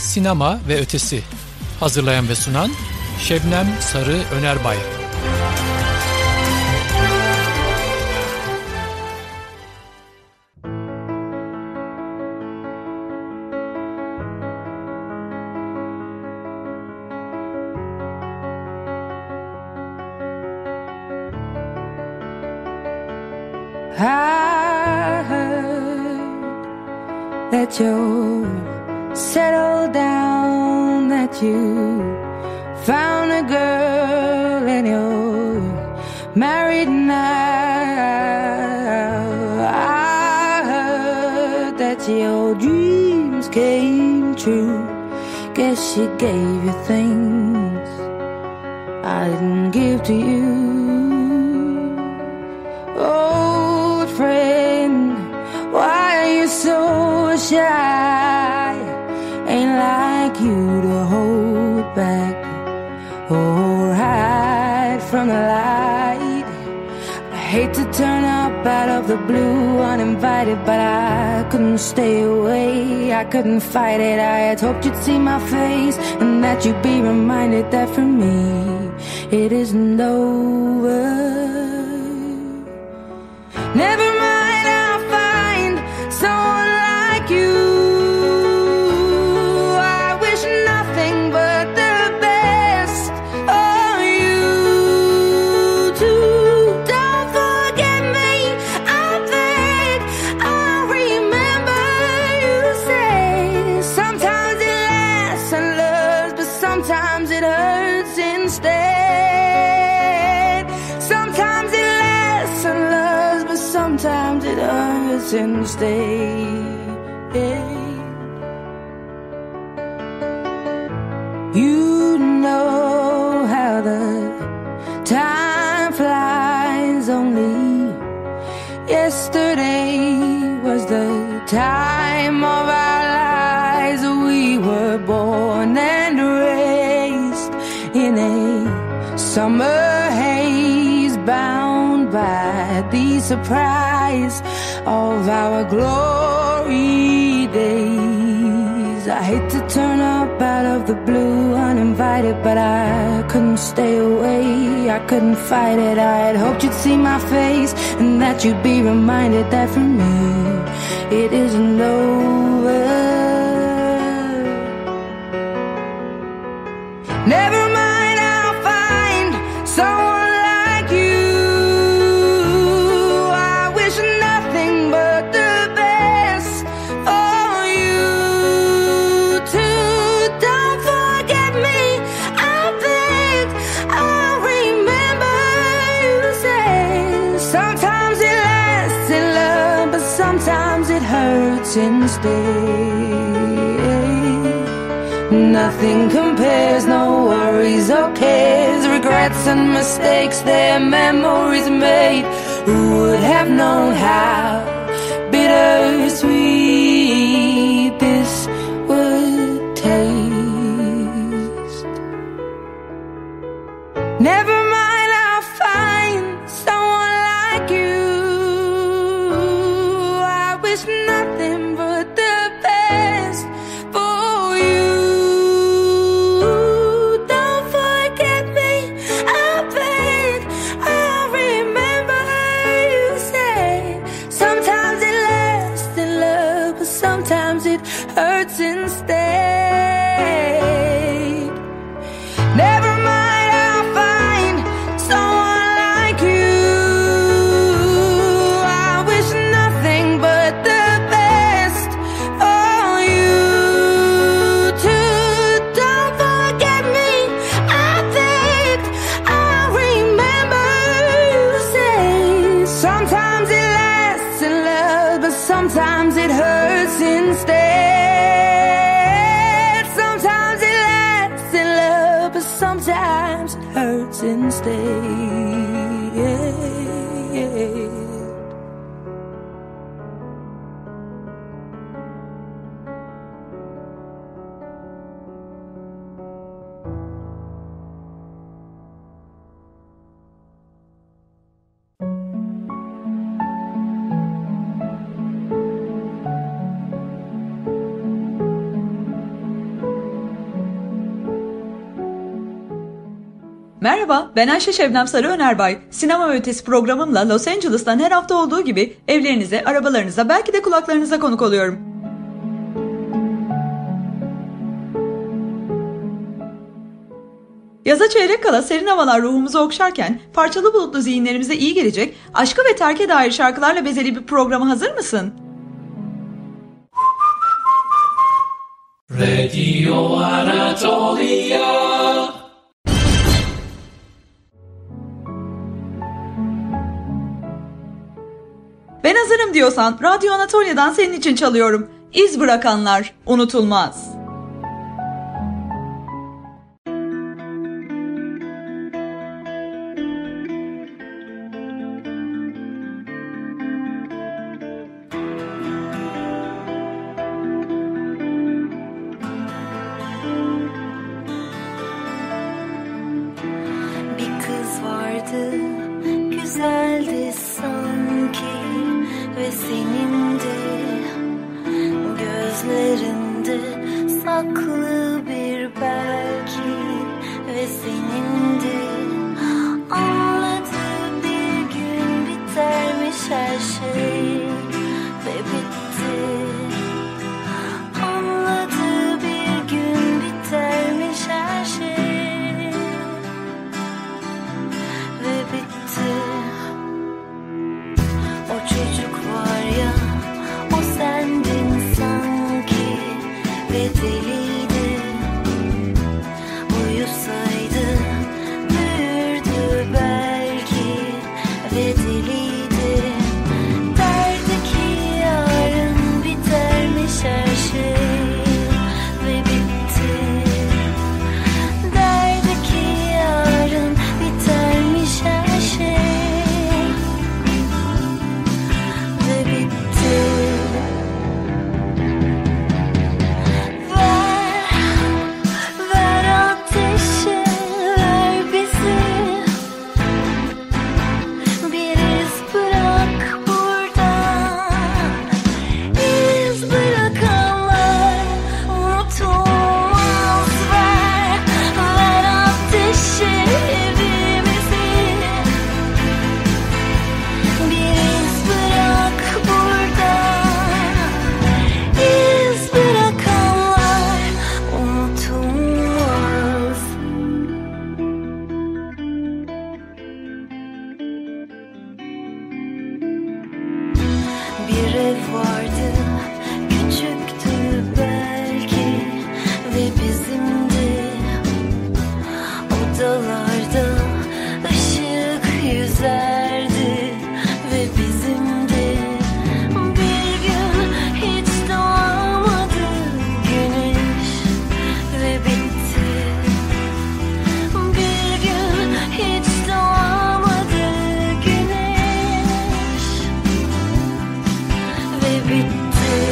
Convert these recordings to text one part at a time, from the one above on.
Sinema ve Ötesi. Hazırlayan ve sunan Şebnem Sarı Önerbay. I heard that you're settled down, that you found a girl and you're married now. I heard that your dreams came true. Guess she gave you things I didn't give to you. Old friend, why are you so shy? Ain't like you to hold back or hide from the light. I hate to turn up out of the blue uninvited, but I couldn't stay away, I couldn't fight it. I had hoped you'd see my face and that you'd be reminded that for me it isn't over. Never mind, I'll find someone like you. I wish nothing but the best for you too. Don't forget me, I beg. I remember you say sometimes it lasts and loves, but sometimes it hurts instead. Sometimes it lasts and loves, but sometimes it hurts instead. You know how the time flies. Only yesterday was the time of our lives. We were born and raised in a summer haze, bound by the surprise of our glory days. I hate to turn up out of the blue uninvited, but I couldn't stay away, I couldn't fight it. I had hoped you'd see my face and that you'd be reminded that for me it isn't over. Never mind, I'll find someone like you. I wish nothing but the best for you too. Don't forget me, I beg. I remember you say sometimes it lasts in love, but sometimes it hurts instead. Nothing compares, no worries or cares, regrets and mistakes, their memories made. Who would have known how bittersweet this would taste? Never mind, I'll find someone like you. I wish nothing but the best for you. Don't forget me, I beg. I remember you say sometimes it lasts in love, but sometimes it hurts instead. Never mind, I'll find someone like you. I wish nothing but the best for you too. Don't forget me, I beg. I remember you say sometimes it lasts in love, but sometimes it hurts instead. Sometimes it lasts in love, but sometimes it hurts instead. Merhaba, ben Ayşe Şebnem Sarı Önerbay. Sinema ve Ötesi programımla Los Angeles'tan her hafta olduğu gibi evlerinize, arabalarınıza, belki de kulaklarınıza konuk oluyorum. Yaza çeyrek kala serin havalar ruhumuzu okşarken parçalı bulutlu zihinlerimize iyi gelecek aşka ve terke dair şarkılarla bezeli bir programa hazır mısın? Radio Anatolia. Ben hazırım diyorsan Radyo Anatolia'dan senin için çalıyorum. İz bırakanlar unutulmaz. Bir kız vardı, güzeldi sanki ve senin de gözlerinde saklı bir belki ve senin de anladı bir gün bitermiş her şey ve bitti. Anladı bir gün bitermiş her şey ve bitti. O çocuk var ya, o sendin sanki ve deliydi. Uyusaydı büyürdü belki ve deliydi. Derdi ki yarın bitermiş her şey ve bitti. Derdi ki yarın bitermiş her şey ve bitti. Ver ateşi, ver bizi. Bir iz bırak burada. İz bırakanlar unutulmaz. Ver ateşi evimizi. Bir iz bırak burada. İz bırakanlar unutulmaz. Bir ev vardı, küçüktü belki ve bizimdi. Odalarda ışık yüzerdi ve bizimdi. Bir gün hiç doğmadı güneş ve bitti. Bir gün hiç doğmadı güneş ve bitti.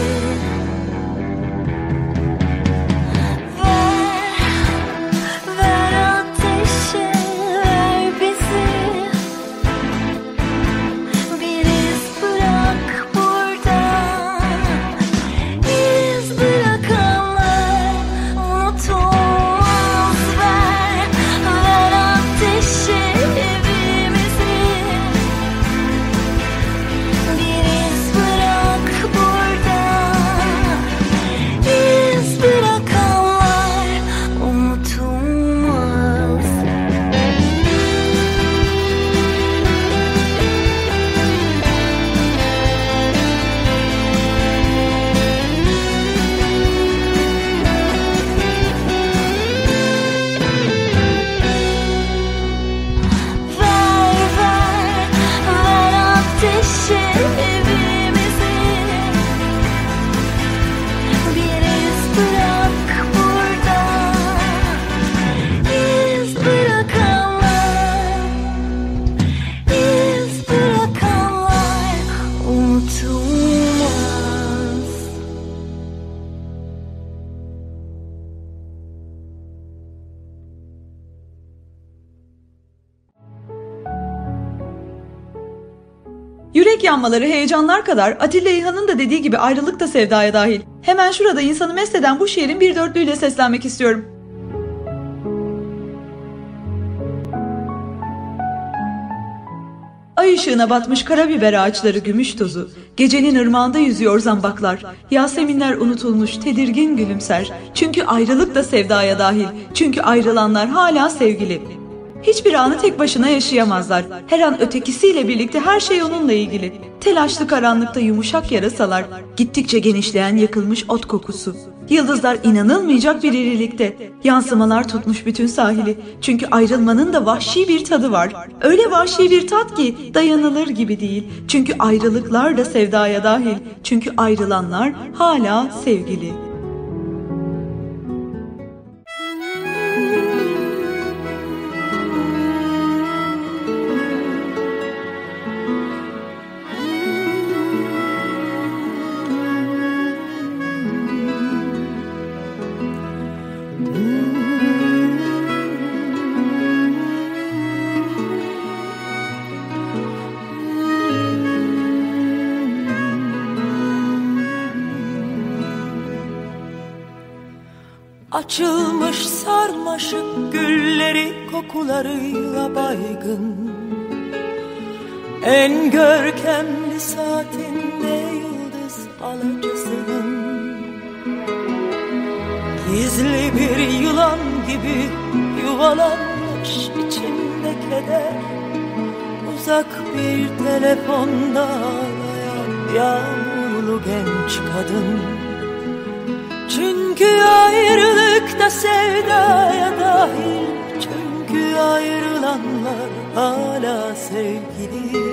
Ver ateşi, ver bizi. Bir iz bırak burada. İz bırakanlar unutulmaz. Ver ateşi evimizi. Bir iz bırak burada. İz bırakanlar unutulmaz. Ver ateşi evimizi. Bir iz bırak burada. İz bırakanlar unutulmaz. Yürek yanmaları, heyecanlar kadar Atilla İlhan'ın da dediği gibi ayrılık da sevdaya dahil. Hemen şurada insanı mest eden bu şiirin bir dörtlüğüyle seslenmek istiyorum. Ay ışığına batmış karabiber ağaçları gümüş tozu, gecenin ırmağında yüzüyor zambaklar, Yaseminler unutulmuş tedirgin gülümser, çünkü ayrılık da sevdaya dahil, çünkü ayrılanlar hala sevgili. Hiçbir anı tek başına yaşayamazlar, her an ötekisiyle birlikte her şey onunla ilgili. Telaşlı karanlıkta yumuşak yarasalar, gittikçe genişleyen yakılmış ot kokusu. Yıldızlar inanılmayacak bir irilikte, yansımalar tutmuş bütün sahili. Çünkü ayrılmanın da vahşi bir tadı var. Öyle vahşi bir tat ki dayanılır gibi değil. Çünkü ayrılıklar da sevdaya dahil. Çünkü ayrılanlar hala sevgili. Açılmış sarmaşık gülleri kokularıyla baygın, en görkemli saatinde yıldız alacısın. Gizli bir yılan gibi yuvalanmış içimde keder, uzak bir telefonda ağlayan yağmurlu genç kadın. Çünkü ayrılıkta sevdaya dahil, çünkü ayrılanlar hala sevgili.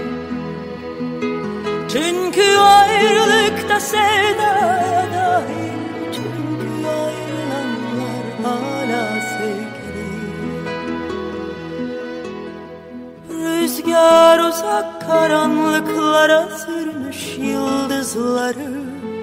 Çünkü ayrılıkta sevdaya dahil, çünkü ayrılanlar hala sevgili. Rüzgar uzak karanlıklara sürmüş yıldızları,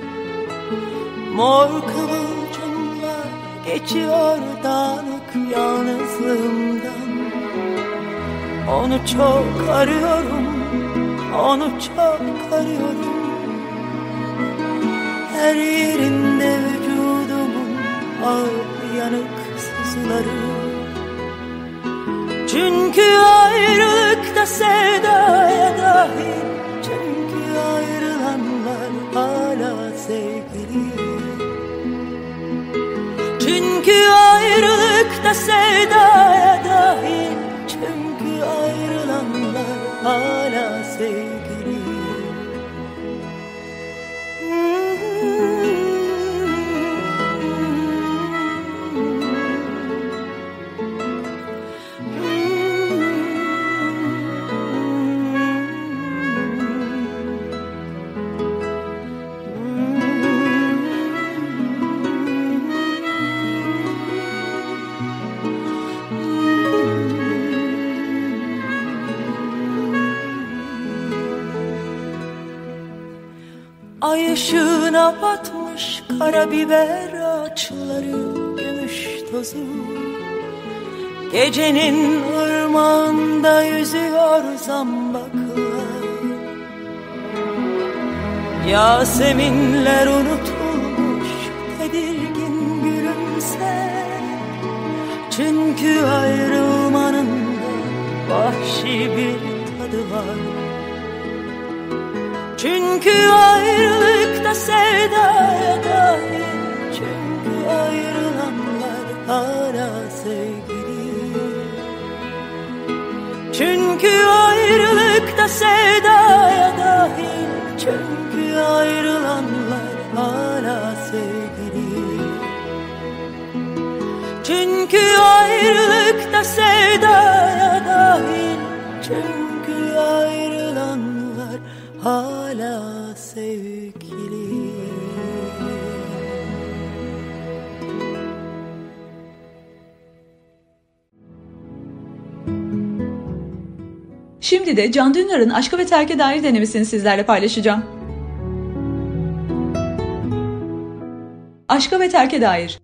mor kıvılcımlar geçiyor dağınık yalnızlığımdan. Onu çok arıyorum, onu çok arıyorum. Her yerinde vücudumun ağır yanık sızıları. Çünkü ayrılıkta sevdaya dahil, çünkü ayrılanlar hala sevgili. Çünkü ayrılıkta sevdaya dahil, çünkü ayrılanlar hala sevgili. Ay ışığına batmış karabiber ağaçları gümüş tozu, gecenin ırmağında yüzüyor zambaklar. Yaseminler unutulmuş tedirgin gülümser, çünkü ayrılmanın da vahşi bir tadı var. Çünkü ayrılıkta sevdaya dahil, çünkü ayrılanlar hala sevgili. Çünkü ayrılıkta sevdaya dahil, çünkü ayrılanlar hala sevgili. Çünkü ayrılıkta sevdaya dahil, çünkü ayrılanlar hala sevgili. Şimdi de Can Dündar'ın Aşka ve Terke Dair denemesini sizlerle paylaşacağım. Aşka ve Terke Dair.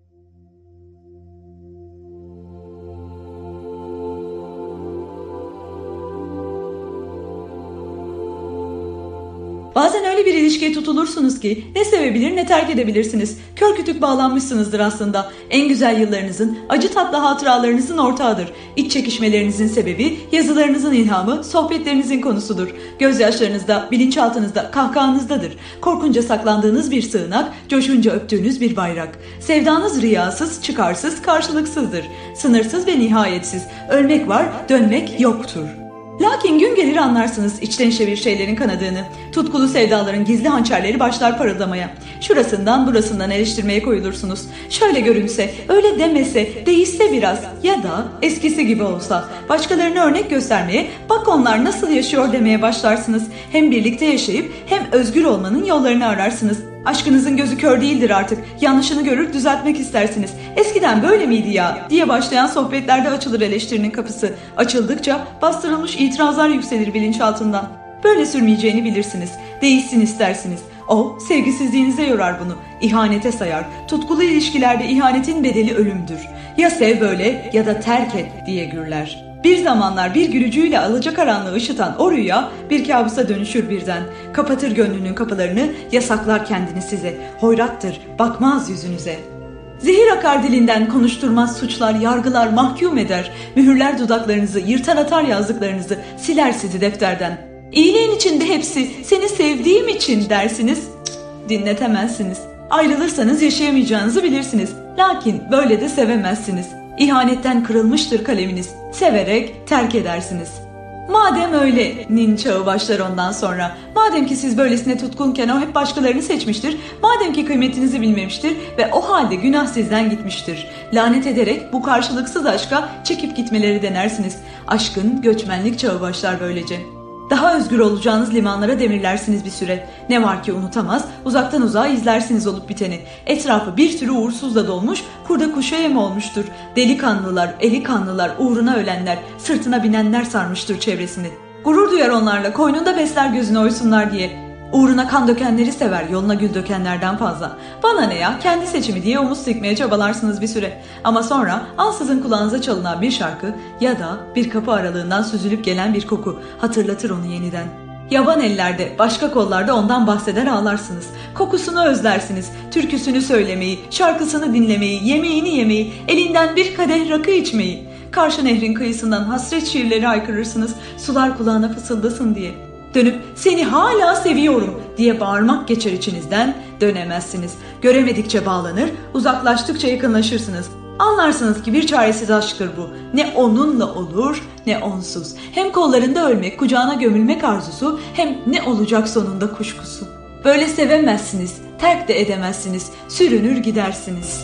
Bazen öyle bir ilişkiye tutulursunuz ki ne sevebilir ne terk edebilirsiniz. Kör kütük bağlanmışsınızdır aslında. En güzel yıllarınızın, acı tatlı hatıralarınızın ortağıdır. İç çekişmelerinizin sebebi, yazılarınızın ilhamı, sohbetlerinizin konusudur. Gözyaşlarınızda, bilinçaltınızda, kahkahanızdadır. Korkunca saklandığınız bir sığınak, coşunca öptüğünüz bir bayrak. Sevdanız riyasız, çıkarsız, karşılıksızdır. Sınırsız ve nihayetsiz. Ölmek var, dönmek yoktur. Lakin gün gelir anlarsınız içten içe bir şeylerin kanadığını. Tutkulu sevdaların gizli hançerleri başlar parıldamaya. Şurasından burasından eleştirmeye koyulursunuz. Şöyle görünse, öyle demese, değişse biraz ya da eskisi gibi olsa. Başkalarına örnek göstermeye, bak onlar nasıl yaşıyor demeye başlarsınız. Hem birlikte yaşayıp hem özgür olmanın yollarını ararsınız. Aşkınızın gözü kör değildir artık. Yanlışını görür düzeltmek istersiniz. Eskiden böyle miydi ya diye başlayan sohbetlerde açılır eleştirinin kapısı. Açıldıkça bastırılmış itirazlar yükselir bilinçaltından. Böyle sürmeyeceğini bilirsiniz. Değişsin istersiniz. O sevgisizliğinize yorar bunu. İhanete sayar. Tutkulu ilişkilerde ihanetin bedeli ölümdür. Ya sev böyle ya da terk et diye gürler. Bir zamanlar bir gülücüğüyle alacakaranlığı ışıtan o rüya bir kabusa dönüşür birden. Kapatır gönlünün kapılarını, yasaklar kendini size. Hoyrattır, bakmaz yüzünüze. Zehir akar dilinden, konuşturmaz suçlar, yargılar, mahkum eder. Mühürler dudaklarınızı, yırtar atar yazdıklarınızı, siler sizi defterden. İyiliğin içinde hepsi, seni sevdiğim için dersiniz. Dinletemezsiniz. Ayrılırsanız yaşayamayacağınızı bilirsiniz. Lakin böyle de sevemezsiniz. İhanetten kırılmıştır kaleminiz. Severek terk edersiniz. Madem öyle'nin çağı başlar ondan sonra. Madem ki siz böylesine tutkunken o hep başkalarını seçmiştir. Madem ki kıymetinizi bilmemiştir ve o halde günah sizden gitmiştir. Lanet ederek bu karşılıksız aşka çekip gitmeleri denersiniz. Aşkın göçmenlik çağı başlar böylece. Daha özgür olacağınız limanlara demirlersiniz bir süre. Ne var ki unutamaz, uzaktan uzağa izlersiniz olup biteni. Etrafı bir sürü uğursuzla dolmuş, kurda kuşa yem olmuştur. Delikanlılar, eli kanlılar, uğruna ölenler, sırtına binenler sarmıştır çevresini. Gurur duyar onlarla, koynunda besler gözüne oysunlar diye. Uğruna kan dökenleri sever, yoluna gül dökenlerden fazla. Bana ne ya, kendi seçimi diye omuz sıkmaya çabalarsınız bir süre. Ama sonra ansızın kulağınıza çalınan bir şarkı ya da bir kapı aralığından süzülüp gelen bir koku hatırlatır onu yeniden. Yaban ellerde, başka kollarda ondan bahseder ağlarsınız. Kokusunu özlersiniz, türküsünü söylemeyi, şarkısını dinlemeyi, yemeğini yemeyi, elinden bir kadeh rakı içmeyi. Karşı nehrin kıyısından hasret şiirleri haykırırsınız, sular kulağına fısıldasın diye. Dönüp seni hala seviyorum diye bağırmak geçer içinizden, dönemezsiniz. Göremedikçe bağlanır, uzaklaştıkça yakınlaşırsınız. Anlarsınız ki bir çaresiz aşktır bu. Ne onunla olur ne onsuz. Hem kollarında ölmek, kucağına gömülmek arzusu, hem ne olacak sonunda kuşkusu. Böyle sevemezsiniz, terk de edemezsiniz, sürünür gidersiniz.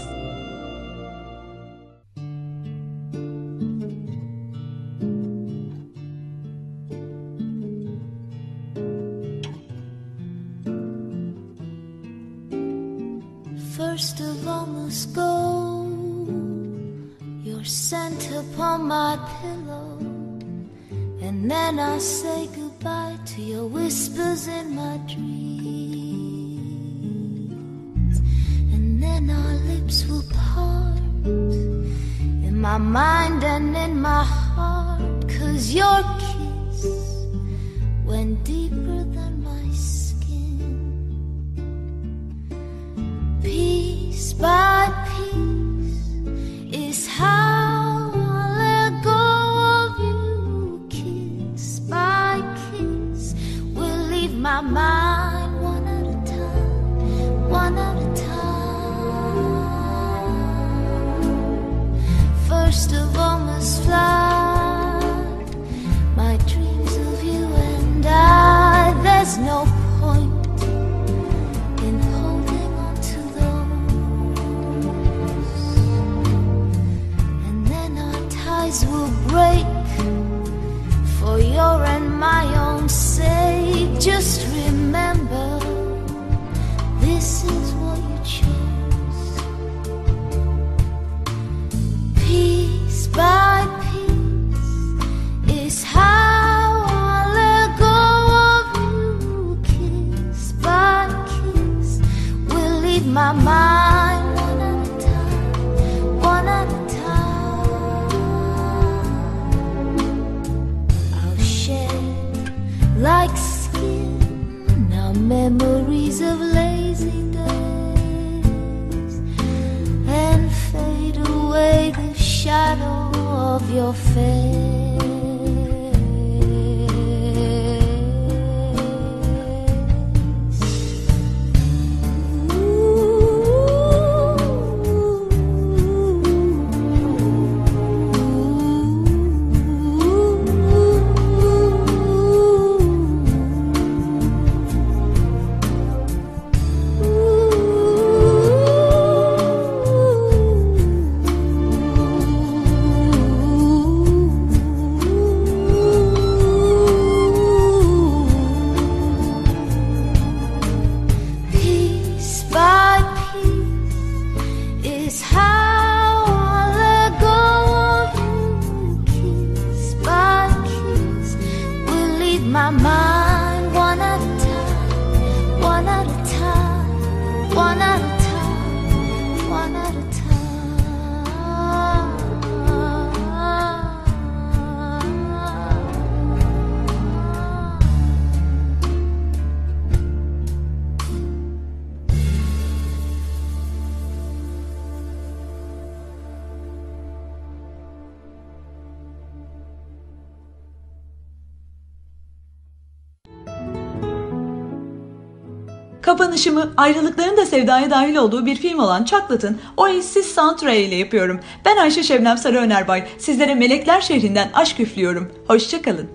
First of all must go your scent upon my pillow, and then I'll say goodbye to your whispers in my dreams, and then our lips will part in my mind and in my heart, 'cause your kiss went deeper than my skin. Piece by piece is how I let go of you. Kiss by kiss will leave my mind one at a time, one at a time. First of all must fly my dreams of you and I. There's no point in holding on to those, and then our ties will break for your and my own sake. Just remember, this is what you chose. Piece by piece is how I let go of you. your face. My mind one at a time, one at a time, one at a time, one at a time. Kapanışımı ayrılıkların da sevdaya dahil olduğu bir film olan Çaklat'ın Oasis soundtrack ile yapıyorum. Ben Ayşe Şebnem Sarı Önerbay. Sizlere Melekler Şehri'nden aşk üflüyorum. Hoşçakalın.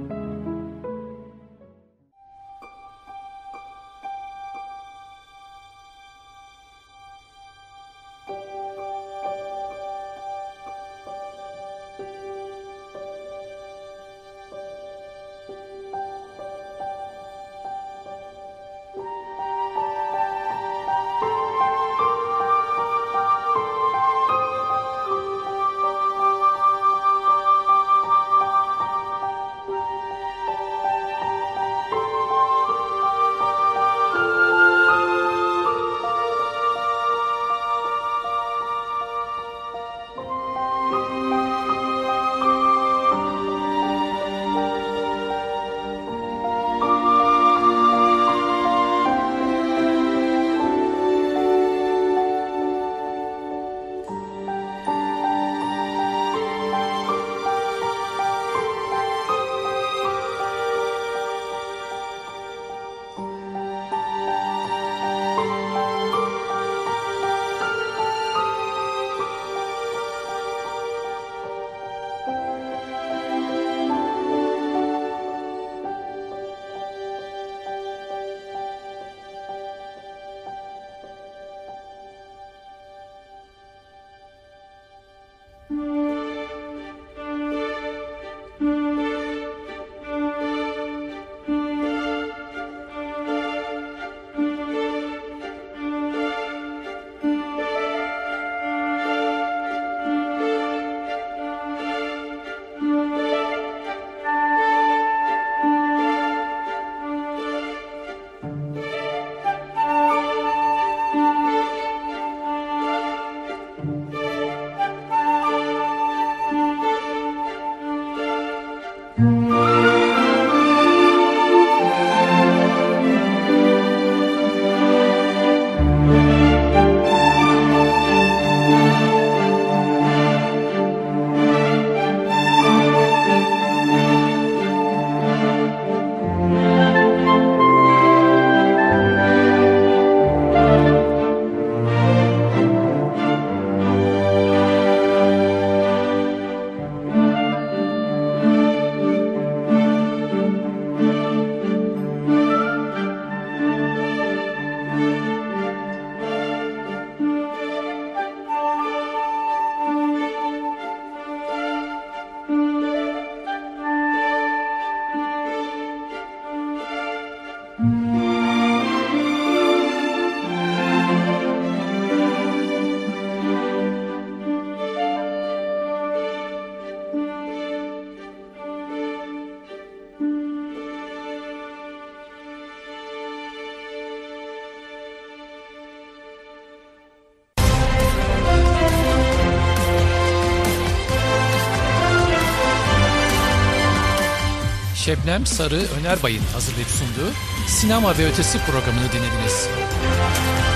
Şebnem Sarı Önerbay'ın hazırlayıp sunduğu Sinema ve Ötesi programını dinlediniz.